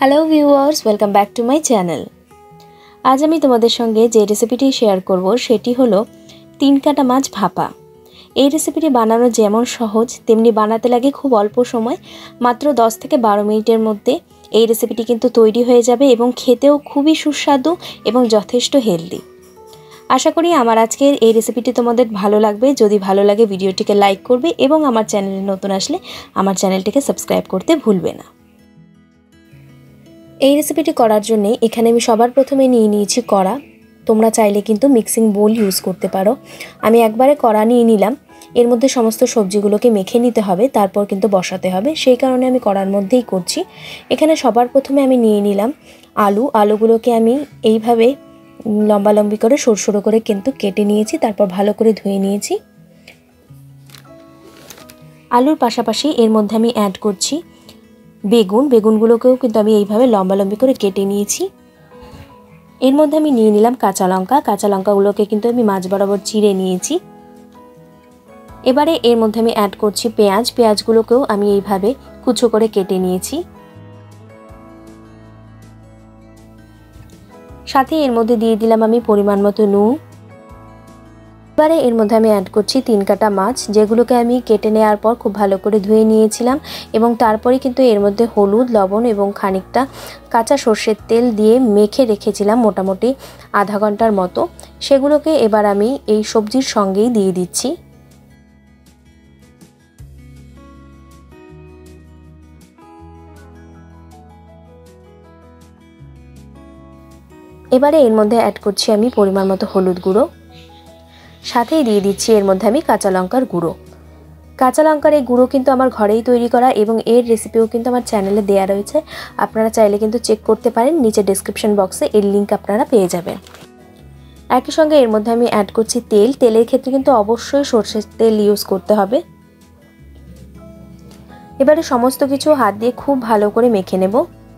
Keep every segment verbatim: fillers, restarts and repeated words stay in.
Hello viewers, welcome back to my channel. আজ আমি তোমাদের সঙ্গে যে রেসিপিটি শেয়ার করব সেটি হলো তিন কাটা মাছ ভাপা। এই রেসিপিটি বানানো যেমন সহজ তেমনি বানাতে লাগে খুব অল্প সময়, মাত্র দশ থেকে বারো মিনিটের মধ্যে এই রেসিপিটি কিন্তু তৈরি হয়ে যাবে এবং খেতেও খুবই সুস্বাদু এবং যথেষ্ট হেলদি। আশা করি আমার আজকের এই রেসিপিটি তোমাদের ভালো লাগবে। যদি ভালো লাগে ভিডিওটিকে লাইক করবে এবং আমার চ্যানেলে নতুন আসলে আমার চ্যানেলটিকে সাবস্ক্রাইব করতে ভুলবে না। এই রেসিপিটি করার জন্য এখানে আমি সবার প্রথমে নিয়ে নিয়েছি কড়া। তোমরা চাইলে কিন্তু মিক্সিং বোল ইউজ করতে পারো। আমি একবারে কড়া নিয়ে নিলাম। এর মধ্যে সমস্ত সবজিগুলোকে মেখে নিতে হবে, তারপর কিন্তু বসাতে হবে, সেই কারণে আমি কড়ার মধ্যেই করছি। এখানে সবার প্রথমে আমি নিয়ে নিলাম আলু। আলুগুলোকে আমি এইভাবে লম্বা লম্বি করে সরু সরু করে কিন্তু কেটে নিয়েছি, তারপর ভালো করে ধুয়ে নিয়েছি। আলুর পাশাপাশি এর মধ্যে আমি অ্যাড করছি বেগুন। বেগুনগুলোকেও কিন্তু আমি এইভাবে লম্বা লম্বি করে কেটে নিয়েছি। এর মধ্যে আমি নিয়ে নিলাম কাঁচা লঙ্কা। কাঁচা লঙ্কাগুলোকে কিন্তু আমি মাঝ বরাবর চিড়ে নিয়েছি। এবারে এর মধ্যে আমি অ্যাড করছি পেঁয়াজ। পেঁয়াজগুলোকেও আমি এইভাবে কুচো করে কেটে নিয়েছি। সাথে এর মধ্যে দিয়ে দিলাম আমি পরিমাণ মতো নুন। এবারে এর মধ্যে আমি অ্যাড করছি তিন কাটা মাছ, যেগুলোকে আমি কেটে নেওয়ার পর খুব ভালো করে ধুয়ে নিয়েছিলাম এবং তারপরে কিন্তু এর মধ্যে হলুদ, লবণ এবং খানিকটা কাঁচা সর্ষের তেল দিয়ে মেখে রেখেছিলাম মোটামুটি আধা ঘন্টার মতো। সেগুলোকে এবার আমি এই সবজির সঙ্গেই দিয়ে দিচ্ছি। এবারে এর মধ্যে অ্যাড করছি আমি পরিমাণ মতো হলুদ গুঁড়ো, সাথেই দিয়ে দিচ্ছি এর মধ্যে আমি কাঁচা লঙ্কার গুঁড়ো। কাঁচা লঙ্কার এই গুঁড়ো কিন্তু আমার ঘরেই তৈরি করা এবং এর রেসিপিও কিন্তু আমার চ্যানেলে দেওয়া রয়েছে। আপনারা চাইলে কিন্তু চেক করতে পারেন, নিচে ডেসক্রিপশন বক্সে এর লিঙ্ক আপনারা পেয়ে যাবেন। একই সঙ্গে এর মধ্যে আমি অ্যাড করছি তেল। তেলের ক্ষেত্রে কিন্তু অবশ্যই সরষের তেল ইউজ করতে হবে। এবারে সমস্ত কিছু হাত দিয়ে খুব ভালো করে মেখে নেব।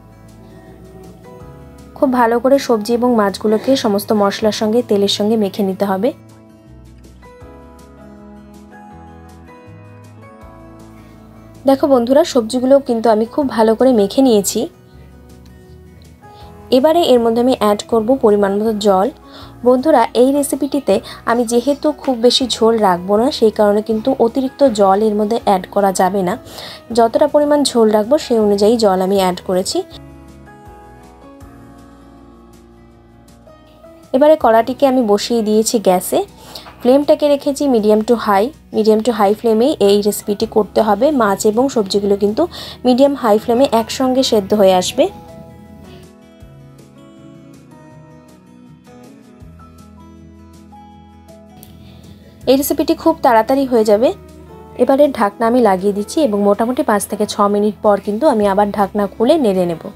খুব ভালো করে সবজি এবং মাছগুলোকে সমস্ত মশলার সঙ্গে তেলের সঙ্গে মেখে নিতে হবে। দেখো বন্ধুরা, সবজিগুলো কিন্তু আমি খুব ভালো করে মেখে নিয়েছি। এবারে এর মধ্যে আমি অ্যাড করব পরিমাণ মতো জল। বন্ধুরা, এই রেসিপিটিতে আমি যেহেতু খুব বেশি ঝোল রাখবো না, সেই কারণে কিন্তু অতিরিক্ত জল এর মধ্যে অ্যাড করা যাবে না। যতটা পরিমাণ ঝোল রাখবো সেই অনুযায়ী জল আমি অ্যাড করেছি। এবারে কড়াটিকে আমি বসিয়ে দিয়েছি গ্যাসে। ফ্লেমটাকে রেখেছি medium to high. Medium to high ফ্লেমেই এই রেসিপিটি করতে হবে। মাছ এবং সবজিগুলো কিন্তু মিডিয়াম হাই ফ্লেমে একসঙ্গে সেদ্ধ হয়ে আসবে। এই রেসিপিটি খুব তাড়াতাড়ি হয়ে যাবে। এবারে ঢাকনা আমি লাগিয়ে দিচ্ছি এবং মোটামুটি পাঁচ থেকে ছ মিনিট পর কিন্তু আমি আবার ঢাকনা খুলে নেড়ে নেব।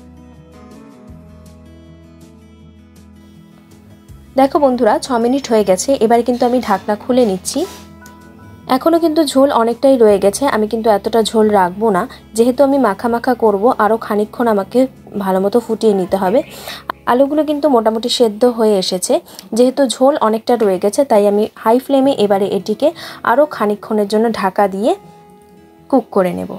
দেখো বন্ধুরা, ছ মিনিট হয়ে গেছে। এবারে কিন্তু আমি ঢাকনা খুলে নিচ্ছি। এখনও কিন্তু ঝোল অনেকটাই রয়ে গেছে। আমি কিন্তু এতটা ঝোল রাখবো না, যেহেতু আমি মাখা মাখা করব। আরও খানিকক্ষণ আমাকে ভালো মতো ফুটিয়ে নিতে হবে। আলুগুলো কিন্তু মোটামুটি সেদ্ধ হয়ে এসেছে। যেহেতু ঝোল অনেকটা রয়ে গেছে, তাই আমি হাই ফ্লেমে এবারে এটিকে আরও খানিকক্ষণের জন্য ঢাকা দিয়ে কুক করে নেব।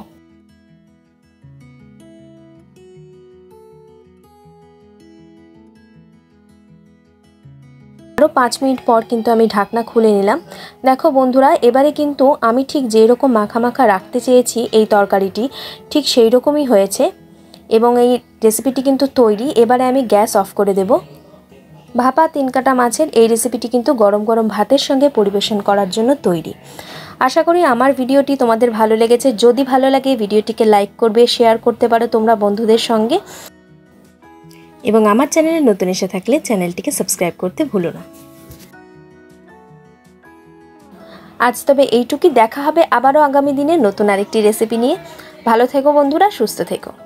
আরও পাঁচ মিনিট পর কিন্তু আমি ঢাকনা খুলে নিলাম। দেখো বন্ধুরা, এবারে কিন্তু আমি ঠিক যেই রকম মাখা মাখা রাখতে চেয়েছি এই তরকারিটি, ঠিক সেই রকমই হয়েছে এবং এই রেসিপিটি কিন্তু তৈরি। এবারে আমি গ্যাস অফ করে দেব। ভাপা তিন কাটা মাছের এই রেসিপিটি কিন্তু গরম গরম ভাতের সঙ্গে পরিবেশন করার জন্য তৈরি। আশা করি আমার ভিডিওটি তোমাদের ভালো লেগেছে। যদি ভালো লাগে ভিডিওটিকে লাইক করবে, শেয়ার করতে পারো তোমরা বন্ধুদের সঙ্গে, এবং আমার চ্যানেলে নতুন এসে থাকলে চ্যানেলটিকে সাবস্ক্রাইব করতে ভুলো না। আজ তবে এইটুকুই। দেখা হবে আবারও আগামী দিনে নতুন আরেকটি রেসিপি নিয়ে। ভালো থেকো বন্ধুরা, সুস্থ থেকো।